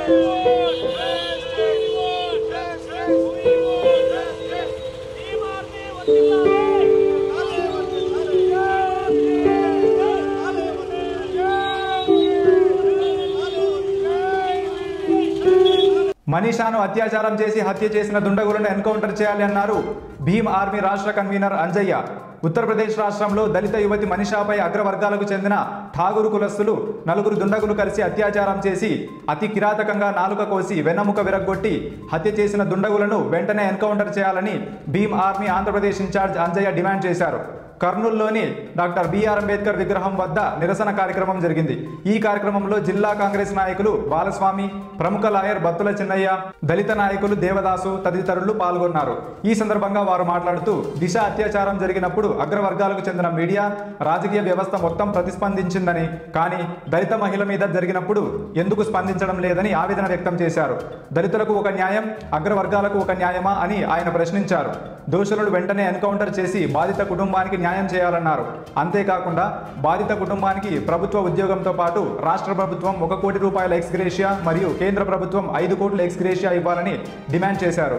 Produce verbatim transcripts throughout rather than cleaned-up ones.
మనీషాను అత్యాచారం చేసి హత్య చేసిన దుండగులను ఎన్కౌంటర్ చేయాలి అన్నారు భీమ్ ఆర్మీ రాష్ట్ర కన్వీనర్ అంజయ్య. ఉత్తరప్రదేశ్ రాష్ట్రంలో దళిత యువతి మనీషాపై అగ్రవర్గాలకు చెందిన ఠాగూరు కులస్తులు నలుగురు దుండగులు కలిసి అత్యాచారం చేసి అతి కిరాతకంగా నాలుక కోసి వెన్నముక విరగ్గొట్టి హత్య చేసిన దుండగులను వెంటనే ఎన్కౌంటర్ చేయాలని Bhim army Andhra Pradesh incharge Anjaiah demand చేశారు. కర్నూలులోని డాక్టర్ బిఆర్ అంబేద్కర్ విగ్రహం వద్ద నిరసన కార్యక్రమం జరిగింది. ఈ కార్యక్రమంలో జిల్లా కాంగ్రెస్ నాయకులు బాలస్వామి, ప్రముఖ లాయర్ బత్తుల చిన్నయ్య, దళిత నాయకులు దేవదాసు తదితరులు పాల్గొన్నారు. ఈ సందర్భంగా వారు మాట్లాడుతూ దిశ అత్యాచారం జరిగినప్పుడు అగ్రవర్గాలకు చెందిన మీడియా, రాజకీయ వ్యవస్థ మొత్తం ప్రతిస్పందించిందని, కానీ దళిత మహిళ మీద జరిగినప్పుడు ఎందుకు స్పందించడం లేదని ఆవేదన వ్యక్తం చేశారు. దళితులకు ఒక న్యాయం, అగ్రవర్గాలకు ఒక న్యాయమా అని ఆయన ప్రశ్నించారు. దోషులను వెంటనే ఎన్కౌంటర్ చేసి బాధిత కుటుంబానికి న్యాయం చేయాలన్నారు. అంతేకాకుండా బాధిత కుటుంబానికి ప్రభుత్వ ఉద్యోగంతో పాటు రాష్ట్ర ప్రభుత్వం ఒక కోటి రూపాయల ఎక్స్గ్రేషియా మరియు కేంద్ర ప్రభుత్వం ఐదు కోట్ల ఎక్స్గ్రేషియా ఇవ్వాలని డిమాండ్ చేశారు.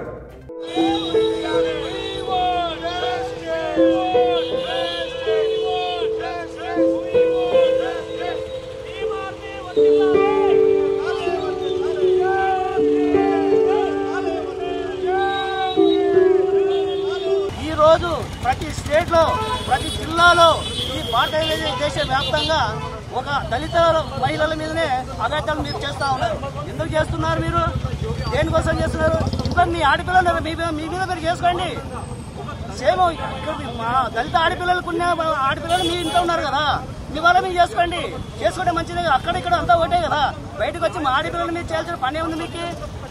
ఈరోజు ప్రతి స్టేట్లో, ప్రతి జిల్లాలో, ఈ భారతదేశ దేశ వ్యాప్తంగా ఒక దళిత మహిళల మీదనే అఘాయిత్యాలు మీరు చేస్తూ ఉన్నారు. ఎందుకు చేస్తున్నారు? మీరు దేనికోసం చేస్తున్నారు? ఇంకా మీ ఆడపిల్లలు మీ మీ మీద మీరు చేసుకోండి. సేమ్ మా దళిత ఆడపిల్లలకు ఉన్న ఆడపిల్లలు మీ ఇంట్లో ఉన్నారు కదా, మీ వాళ్ళ మీరు చేసుకోండి. చేసుకుంటే మంచిదే. అక్కడ ఇక్కడ అంతా ఒకటే కదా. బయటకు వచ్చి మా ఆడపిల్లలు మీరు చేయాల్సిన పని ఉంది మీకు.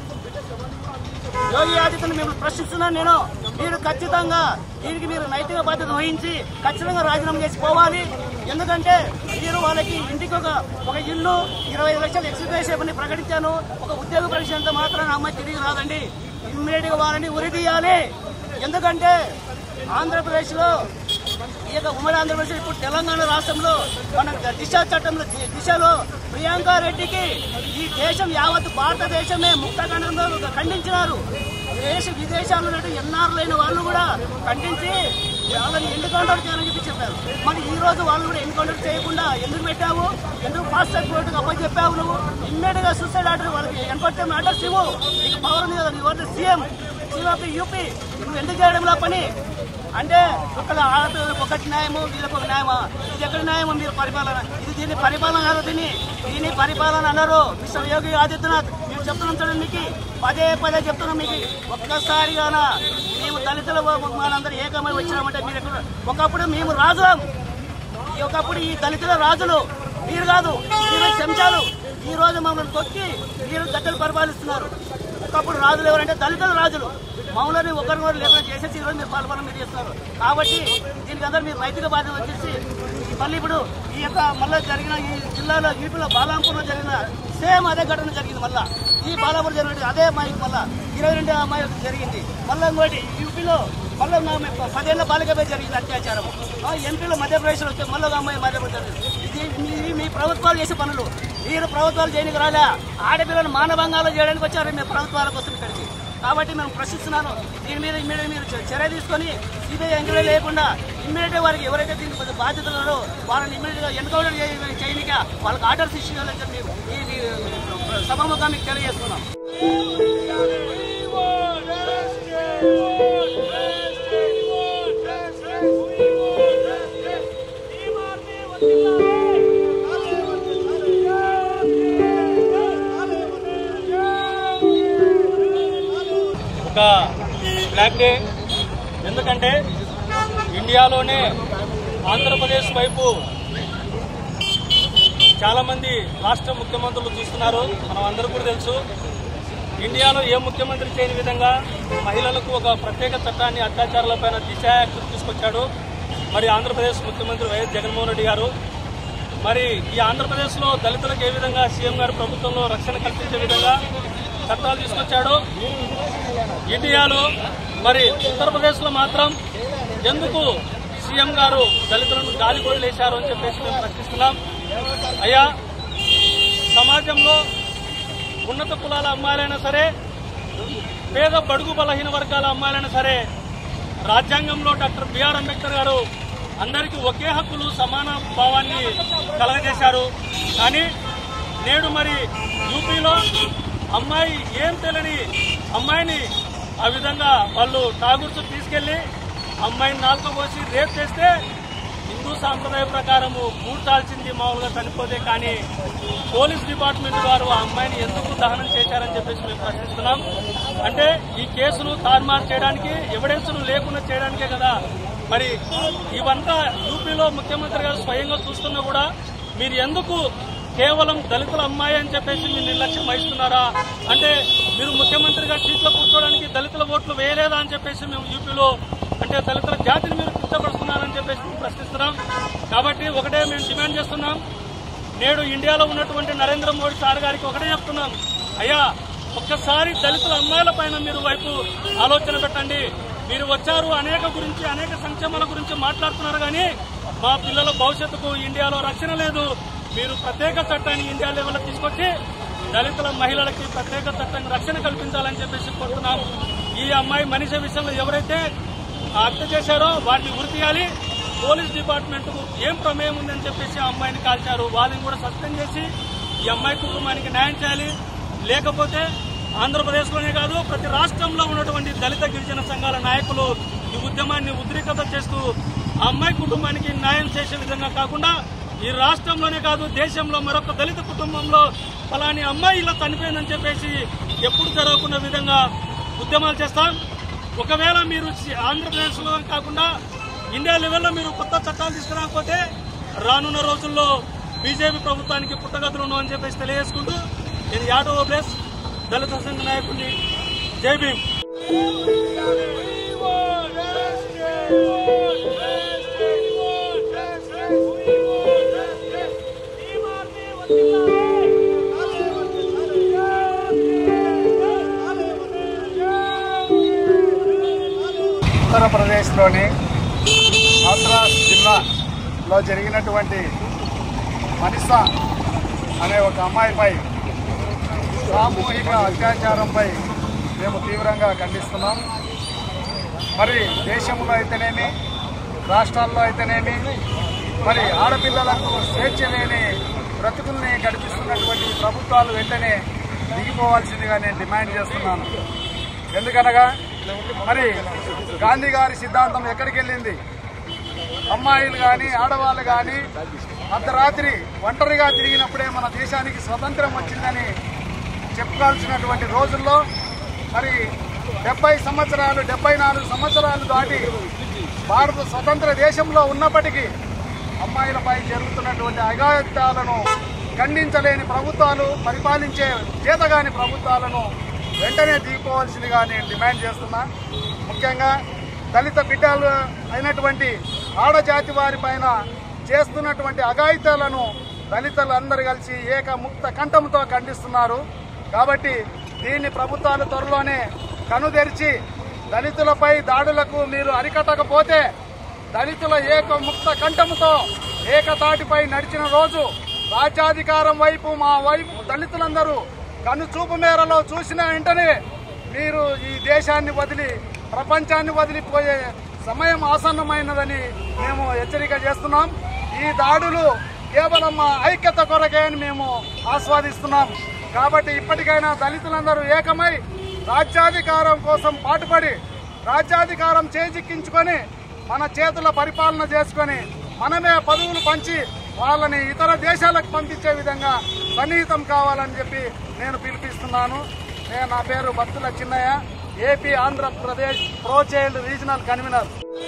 యోగి ఆదిత్యను మిమ్మల్ని ప్రశ్నిస్తున్నాను నేను. మీరు ఖచ్చితంగా దీనికి మీరు నైతిక బాధ్యత వహించి ఖచ్చితంగా రాజీనామా చేసి పోవాలి. ఎందుకంటే మీరు వాళ్ళకి ఇంటికి ఒక ఒక ఇల్లు ఇరవై ఐదు లక్షలు ఎక్స్గ్రేషియా ప్రకటించాను. ఒక ఉద్యోగ ప్రకటించినంత మాత్రం అమ్మాయి తిరిగి రాదండి. ఇమ్మీడియట్ గా వాళ్ళని ఉరిదీయాలి. ఎందుకంటే ఆంధ్రప్రదేశ్ లో ఈ యొక్క ఉమ్మడి ఆంధ్రప్రదేశ్ ఇప్పుడు తెలంగాణ రాష్ట్రంలో మన దిశ చట్టంలో దిశలో ప్రియాంక రెడ్డికి ఈ దేశం యావత్ భారతదేశమే ముక్తఖండంలో ఖండించినారు. దేశ విదేశాల్లో ఎన్ఆర్లైన వాళ్ళు కూడా ఖండించి వాళ్ళని ఎన్కౌంటర్ చేయాలని చెప్పి చెప్పారు. మరి ఈ రోజు వాళ్ళు కూడా ఎన్కౌంటర్ చేయకుండా ఎందుకు పెట్టావు? ఎందుకు ఫాస్ట్ ట్రాక్ కోర్టుకు అప్పని చెప్పావు? నువ్వు ఇమ్మీడియట్ గా సూసైడ్ ఆర్డర్ వాళ్ళకి ఎన్కౌంటర్ ఆర్డర్స్ ఇవ్వు. నీకు పవర్ ఉంది కదా, నీ సీఎం సీఎం ఆఫ్ యూపీ. నువ్వు ఎందుకు చేయడంలో పని అంటే ఒకళ్ళ ఆడపిల్లలకు ఒకటి న్యాయము, వీళ్ళకి ఒక న్యాయమా? ఇది ఎక్కడి న్యాయమో? మీరు పరిపాలన ఇది దీన్ని పరిపాలన కాదు, దీన్ని దీన్ని పరిపాలన అన్నారు. మిస్టర్ యోగి ఆదిత్యనాథ్ మేము చెప్తున్నాం చూడండి, మీకు పదే పదే చెప్తున్నాం. మీకు ఒక్కసారిగానా మేము దళితుల మనందరూ ఏకమై వచ్చినామంటే మీరు ఎక్కడ? ఒకప్పుడు మేము రాజులం. ఒకప్పుడు ఈ దళితుల రాజులు మీరు కాదు, మీరు చెంచాలు. ఈ రోజు మమ్మల్ని తొక్కి మీరు గద్దెలు పరిపాలిస్తున్నారు. ఒకప్పుడు రాజులు ఎవరంటే దళితుల రాజులు. మమ్మల్ని ఒకరినొకరు లేకుండా చేసేసి ఈరోజు మీరు పాల్గొనడం మీరు చేస్తున్నారు. కాబట్టి దీనికి అందరూ మీరు నైతిక బాధ్యత వచ్చేసి మళ్ళీ ఇప్పుడు ఈ యొక్క మళ్ళీ జరిగిన ఈ జిల్లాలో యూపీలో బాలాంపూర్లో జరిగిన సేమ్ అదే ఘటన జరిగింది. మళ్ళీ ఈ బాలాపూర్ జరిగిన అదే అమ్మాయికి మళ్ళీ ఇరవై రెండు అమ్మాయి జరిగింది. మళ్ళీ ఇంకోటి యూపీలో మళ్ళీ పదేళ్ల బాలికపై జరిగింది అత్యాచారం. ఎంపీలో మధ్యప్రదేశ్లో వస్తే మళ్ళీ ఒక అమ్మాయి మధ్యప్రదేశ్ జరిగింది. ఇది మీ ప్రభుత్వాలు చేసే పనులు. మీరు ప్రభుత్వాలు చేయడానికి రాలే, ఆడపిల్లలు మానభంగాలు చేయడానికి వచ్చారు మీ ప్రభుత్వాల కోసం ఇక్కడికి. కాబట్టి మేము ప్రశ్నిస్తున్నాను. దీని మీద ఇమ్మీడియట్ మీరు చర్య తీసుకొని సిబిఐ ఎంక్వైరీ లేకుండా ఇమ్మీడియట్ వారికి ఎవరైతే దీనికి కొంచెం బాధ్యతలు ఉన్నారో వాళ్ళని ఇమ్మీడియట్ గా ఎన్కౌంటర్ చేయనిక వాళ్ళకి ఆర్డర్స్ ఇష్యూ చేయాలని చెప్పి ఈ సభాముఖంగా మీకు తెలియజేస్తున్నాం. ఒక బ్లాక్ డే. ఎందుకంటే ఇండియాలోనే ఆంధ్రప్రదేశ్ వైపు చాలామంది రాష్ట్ర ముఖ్యమంత్రులు చూస్తున్నారు. మనం అందరూ కూడా తెలుసు, ఇండియాలో ఏ ముఖ్యమంత్రి చేయని విధంగా మహిళలకు ఒక ప్రత్యేక చట్టాన్ని అత్యాచారాలపైన దిశ యాక్ట్ తీసుకొచ్చాడు మరి ఆంధ్రప్రదేశ్ ముఖ్యమంత్రి వైఎస్ జగన్మోహన్ రెడ్డి గారు. మరి ఈ ఆంధ్రప్రదేశ్లో దళితులకు ఏ విధంగా సీఎం గారు ప్రభుత్వంలో రక్షణ కల్పించే విధంగా చట్టాలు తీసుకొచ్చాడు. ఇండియాలో మరి ఉత్తరప్రదేశ్లో మాత్రం ఎందుకు సీఎం గారు దళితులను గాలి వదిలేశారు అని చెప్పేసి మేము ప్రశ్నిస్తున్నాం. అయ్యా, సమాజంలో ఉన్నత కులాల అమ్మాయిలైనా సరే, పేద బడుగు బలహీన వర్గాల అమ్మాయిలైనా సరే, రాజ్యాంగంలో డాక్టర్ బిఆర్ అంబేద్కర్ గారు అందరికీ ఒకే హక్కులు సమాన భావాన్ని కలగజేశారు. కానీ నేడు మరి యూపీలో అమ్మాయి ఏం తెలియని అమ్మాయిని ఆ విధంగా వాళ్ళు ఠాగూర్స్ తీసుకెళ్లి అమ్మాయిని నాలుక పోసి రేప్ చేస్తే హిందూ సాంప్రదాయ ప్రకారము పూడ్చాల్సింది మామూలుగా చనిపోతే, కానీ పోలీస్ డిపార్ట్మెంట్ వారు ఆ అమ్మాయిని ఎందుకు దహనం చేశారని చెప్పేసి మేము ప్రశ్నిస్తున్నాం. అంటే ఈ కేసును తారుమారు చేయడానికి, ఎవిడెన్స్ లేకుండా చేయడానికే కదా. మరి ఇవంతా యూపీలో ముఖ్యమంత్రి గారు స్వయంగా చూస్తున్నా కూడా మీరు ఎందుకు కేవలం దళితుల అమ్మాయి అని చెప్పేసి మీరు నిర్లక్ష్యం వహిస్తున్నారా? అంటే మీరు ముఖ్యమంత్రిగా సీట్లో కూర్చోవడానికి దళితుల ఓట్లు వేయలేదా అని చెప్పేసి మేము యూపీలో అంటే దళితుల జాతిని మీరు కించపరుస్తున్నారని చెప్పేసి మేము ప్రశ్నిస్తున్నాం. కాబట్టి ఒకటే మేము డిమాండ్ చేస్తున్నాం. నేడు ఇండియాలో ఉన్నటువంటి నరేంద్ర మోడీ సార్ గారికి ఒకటే చెప్తున్నాం, అయ్యా ఒక్కసారి దళితుల అమ్మాయిల పైన మీరు వైపు ఆలోచన పెట్టండి. మీరు వచ్చారు అనేక గురించి అనేక సంక్షేమాల గురించి మాట్లాడుతున్నారు, కానీ మా పిల్లల భవిష్యత్తుకు ఇండియాలో రక్షణ లేదు. మీరు ప్రత్యేక చట్టాన్ని ఇండియా లెవెల్లో తీసుకొచ్చి దళితుల మహిళలకి ప్రత్యేక చట్టాన్ని రక్షణ కల్పించాలని చెప్పేసి కోరుతున్నాం. ఈ అమ్మాయి మనిషి విషయంలో ఎవరైతే హత్య చేశారో వారిని ఉరి తీయాలి. పోలీస్ డిపార్ట్మెంట్ కు ఏం ప్రమేయం ఉందని చెప్పేసి ఆ అమ్మాయిని కాల్చారు, వాళ్ళని కూడా సస్పెండ్ చేసి ఈ అమ్మాయి కుటుంబానికి న్యాయం చేయాలి. లేకపోతే ఆంధ్రప్రదేశ్లోనే కాదు ప్రతి రాష్ట్రంలో ఉన్నటువంటి దళిత గిరిజన సంఘాల నాయకులు ఈ ఉద్యమాన్ని ఉద్రిక్తత చేస్తూ ఆ అమ్మాయి కుటుంబానికి న్యాయం చేసే విధంగా కాకుండా ఈ రాష్ట్రంలోనే కాదు దేశంలో మరొక దళిత కుటుంబంలో ఫలాని అమ్మాయి ఇలా చనిపోయిందని చెప్పేసి ఎప్పుడు జరగకున్న విధంగా ఉద్యమాలు చేస్తాం. ఒకవేళ మీరు ఆంధ్రప్రదేశ్లో కాకుండా ఇండియా లెవెల్లో మీరు కొత్త చట్టాలు తీసుకురాకపోతే రానున్న రోజుల్లో బీజేపీ ప్రభుత్వానికి పుట్టగతులు అని చెప్పేసి తెలియజేసుకుంటూ నేను యాదవ్ ప్లేస్ దళిత సంఘ నాయకుడిని. జై భీమ్. ఉత్తరప్రదేశ్లోని హాథ్రాస్ జిల్లాలో జరిగినటువంటి మనిషా అనే ఒక అమ్మాయిపై సామూహిక అత్యాచారంపై మేము తీవ్రంగా ఖండిస్తున్నాం. మరి దేశంలో అయితేనేమి రాష్ట్రాల్లో అయితేనేమి మరి ఆడపిల్లలకు స్వేచ్ఛ లేని బ్రతుకుల్ని గడిపిస్తున్నటువంటి ప్రభుత్వాలు వెంటనే దిగిపోవాల్సిందిగా నేను డిమాండ్ చేస్తున్నాను. ఎందుకనగా మరి గాంధీ గారి సిద్ధాంతం ఎక్కడికి వెళ్ళింది? అమ్మాయిలు కానీ ఆడవాళ్ళు కానీ అర్ధరాత్రి ఒంటరిగా తిరిగినప్పుడే మన దేశానికి స్వతంత్రం వచ్చిందని చెప్పుకోవాల్సినటువంటి రోజుల్లో మరి డెబ్బై సంవత్సరాలు డెబ్బై నాలుగు సంవత్సరాలు దాటి భారత స్వతంత్ర దేశంలో ఉన్నప్పటికీ అమ్మాయిలపై జరుగుతున్నటువంటి అఘాయిత్యాలను ఖండించలేని ప్రభుత్వాలు, పరిపాలించే చేతగాని ప్రభుత్వాలను వెంటనే దిగిపోవాల్సిందిగా నేను డిమాండ్ చేస్తున్నా. ముఖ్యంగా దళిత బిడ్డలు అయినటువంటి ఆడజాతి వారి పైన చేస్తున్నటువంటి అఘాయిత్యాలను దళితులందరూ కలిసి ఏక ముక్త కంఠంతో ఖండిస్తున్నారు. కాబట్టి దీన్ని ప్రభుత్వాలు త్వరలోనే కనుదెరిచి దళితులపై దాడులకు మీరు అరికట్టకపోతే దళితుల ఏక ముక్త కంఠంతో ఏకతాటిపై నడిచిన రోజు రాజ్యాధికారం వైపు మా వైపు దళితులందరూ కనుచూపు మేరలో చూసిన వెంటనే మీరు ఈ దేశాన్ని వదిలి ప్రపంచాన్ని వదిలిపోయే సమయం ఆసన్నమైనదని మేము హెచ్చరిక చేస్తున్నాం. ఈ దాడులు కేవలం మా ఐక్యత కొరకే అని మేము ఆస్వాదిస్తున్నాం. కాబట్టి ఇప్పటికైనా దళితులందరూ ఏకమై రాజ్యాధికారం కోసం పాటుపడి రాజ్యాధికారం చేజిక్కించుకొని మన చేతుల పరిపాలన చేసుకొని మనమే పదవులు పంచి వాళ్ళని ఇతర దేశాలకు పంపించే విధంగా సన్నిహితం కావాలని చెప్పి నేను పిలిపిస్తున్నాను. నేను నా పేరు Battula Chinnayya, AP Andhra Pradesh pro child regional convener.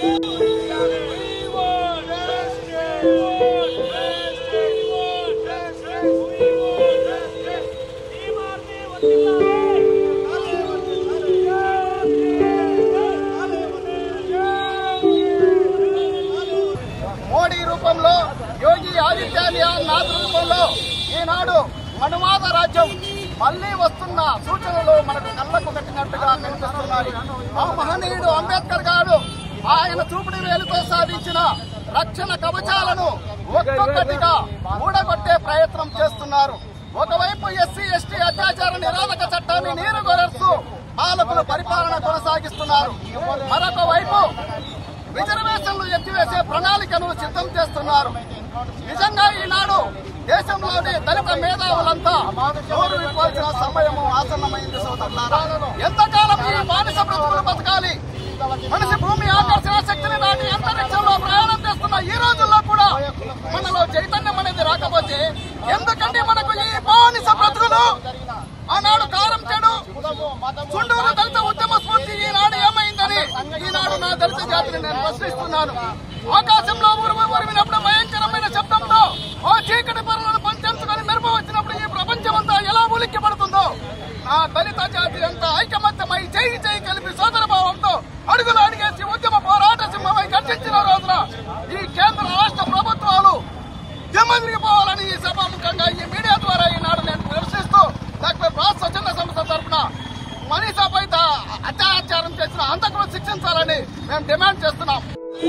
Modi రూపంలో యోగి ఆదిత్యనాథ్ నాథ్ రూపంలో ఈనాడు మనువాద రాజ్యం మళ్లీ వస్తున్న సూచనలు మనకు కళ్ళకు కట్టినట్టుగా కనిపిస్తున్నాయి. ఆ మహనీయుడు అంబేద్కర్ గారు ఆయన చూపుడు వేలుతో సాధించిన రక్షణ కవచాలను ఒక్కొక్కటిగా ఊడగొట్టే ప్రయత్నం చేస్తున్నారు. ఒకవైపు ఎస్సీ ఎస్టీ అత్యాచార నిరోధక చట్టాన్ని నీరుగొరస్తూ పాలకులు పరిపాలన కొనసాగిస్తున్నారు. మరొక వైపు రిజర్వేషన్లు ఎత్తివేసే ప్రణాళికను సిద్ధం చేస్తున్నారు. నిజంగా ఈనాడు దేశంలోని దళిత మేధావులంతా నోరు విప్పాల్సిన సమయము ఆసన్నమైంది సోదరులారా. ఎంతకాలం ఈ బానిస బ్రతుకులు బతకాలి? మనిషి భూమి ఆకర్షణ శక్తిని దాటి అంతరిక్షంలో ప్రయాణం చేస్తున్న ఈ రోజుల్లో కూడా మనలో చైతన్యం అనేది రాకపోతే ఎందుకంటే మనకు ఈ బానిస బ్రతుకులు? ఆనాడు కారం చెడు చుండూరు దళిత ఉద్యమ స్ఫూర్తి ఈనాడు ఏమైందని ఈనాడు నా దళిత జాతిని నేను ప్రశ్నిస్తున్నాను. ఆకాశంలో ఉరుము ఉరిమినప్పుడు భయంకరమైన శబ్దంతో ఓ చీకటి పనులను పంచుకొని మెరుపు వచ్చినప్పుడు ఈ ప్రపంచమంతా ఎలా ఉలిక్కి పడుతుందో నా దళిత జాతి అంతా ఐకమత్యమై చేయి చేయి కలిపి సోదర భావంతో అడుగులు అడిగేసి ఉద్యమ పోరాట సింహమై గర్జించిన రోజున ఈ కేంద్ర రాష్ట్ర ప్రభుత్వాలు దిమ్మదిరిగిపోవాలని ఈ సభాముఖంగా ఈ మీడియా ద్వారా ఈనాడు నేను ప్రశ్నిస్తూ డాక్టర్ రాజ్ స్వచ్ఛంద సంస్థ తరఫున మనీషాపై అత్యాచారం చేసిన హంతకులను శిక్షించాలని మేము డిమాండ్ చేస్తున్నాం.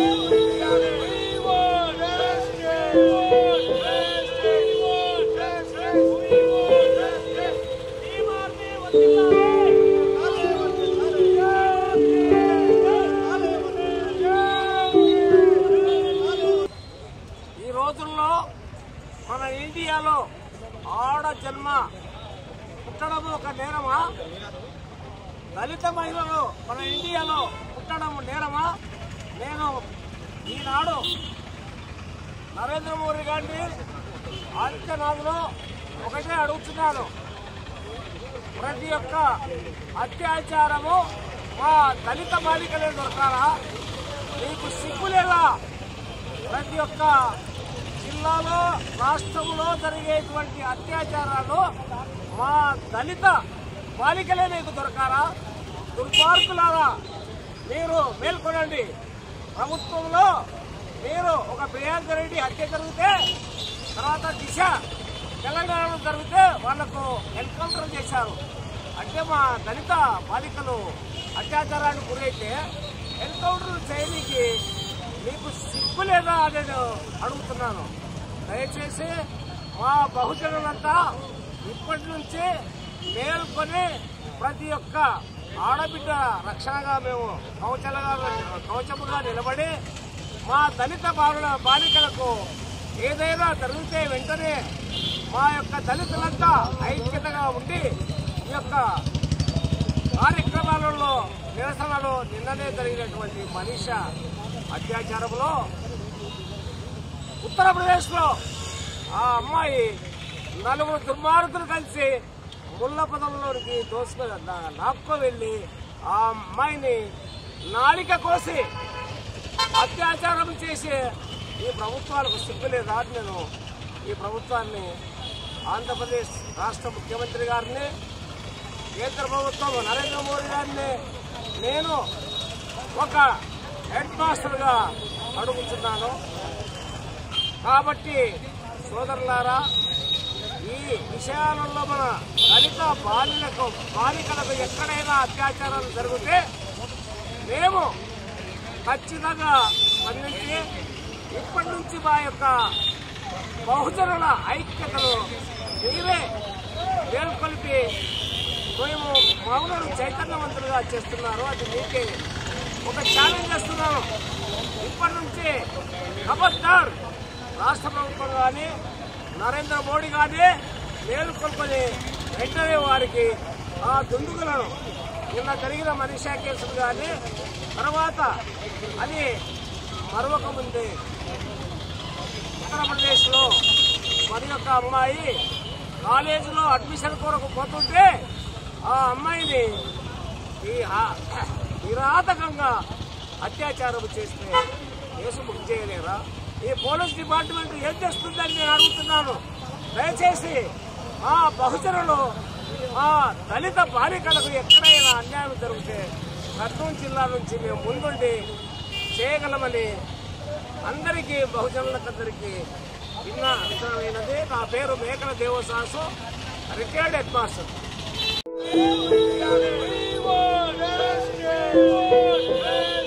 ఈ రోజుల్లో మన ఇండియాలో ఆడ జన్మ పుట్టడం ఒక నేరమా? దళిత మహిళలు మన ఇండియాలో పుట్టడం నేరమా? నేను ఈనాడు నరేంద్ర మోడీ గారిని ఆదిత్యనాథ్లో ఒకటే అడుగుతున్నాను. ప్రతి ఒక్క అత్యాచారము మా దళిత బాలికలే దొరకాలా? మీకు సిగ్గు లేదా? ప్రతి ఒక్క జిల్లాలో రాష్ట్రంలో జరిగేటువంటి అత్యాచారాలు మా దళిత బాలికలే మీకు దొరకారా? దుర్మార్గులారా, మీరు మేల్కొనండి. ప్రభుత్వంలో మీరు ఒక ప్రియాంక రెడ్డి హత్య జరిగితే తర్వాత దిశ తెలంగాణలో జరిగితే వాళ్లకు ఎన్కౌంటర్ చేశారు. అంటే మా దళిత బాలికలు అత్యాచారానికి గురైతే ఎన్కౌంటర్ చేయడానికి మీకు సిగ్గు లేదా అని నేను అడుగుతున్నాను. దయచేసి మా బహుజనులంతా ఇప్పటి నుంచి మేల్కొని ప్రతి ఒక్క ఆడబిడ్డ రక్షణగా మేము కవచలుగా కవచముగా నిలబడి మా దళిత బాలుల బాలికలకు ఏదైనా జరిగితే వెంటనే మా యొక్క దళితులంతా ఐక్యతగా ఉండి ఈ యొక్క కార్యక్రమాలలో నిరసనలో నిన్ననే జరిగినటువంటి మనీషా అత్యాచారంలో ఉత్తరప్రదేశ్లో ఆ అమ్మాయి నలుగురు దుర్మార్గులు కలిసి ముళ్ళ పొదల్లోనికి దోసుకు లాక్కు వెళ్లి ఆ అమ్మాయిని నాలిక కోసి అత్యాచారం చేసి ఈ ప్రభుత్వాలకు సిగ్గు లేదా? నేను ఈ ప్రభుత్వాన్ని ఆంధ్రప్రదేశ్ రాష్ట్ర ముఖ్యమంత్రి గారిని కేంద్ర ప్రభుత్వం నరేంద్ర మోడీ గారిని నేను ఒక హెడ్ మాస్టర్గా అడుగుతున్నాను. కాబట్టి సోదరులారా, ఈ విషయాలలో మన దళిత బాలికలకు బాలికలకు ఎక్కడైనా అత్యాచారాలు జరిగితే మేము ఖచ్చితంగా స్పందించి ఇప్పటి నుంచి మా యొక్క బహుజనుల ఐక్యతను మీరే మేల్కొల్పి మేము మౌనులు చైతన్యవంతులుగా చేస్తున్నారు. అది మీకే ఒక ఛాలెంజ్ చేస్తున్నాను. ఇప్పటి నుంచి ఖబర్దార్ రాష్ట్ర ప్రభుత్వం కానీ నరేంద్ర మోడీ కానీ మేలుకొల్పని వెంటనే వారికి ఆ దుందుగులను నిన్న జరిగిన మనీషా కేసులు కానీ తర్వాత అది మరొక ముందు ఉత్తరప్రదేశ్లో మరి యొక్క అమ్మాయి కాలేజీలో అడ్మిషన్ కొరకు పోతుంటే ఆ అమ్మాయిని ఈ నిరాతకంగా అత్యాచారం చేస్తే కేసు బుక్ చేయలేరా? ఈ పోలీస్ డిపార్ట్మెంట్ ఏం చేస్తుందని నేను అడుగుతున్నాను. దయచేసి ఆ బహుజనులు ఆ దళిత బాలికలకు ఎక్కడైనా అన్యాయం జరిగితే కర్నూలు జిల్లా నుంచి మేము ముందుండి చేయగలమని అందరికీ బహుజనులకందరికీ భిన్న అంశమైనది. నా పేరు మేకల దేవసాసు, రిటైర్డ్ హెడ్ మాస్టర్.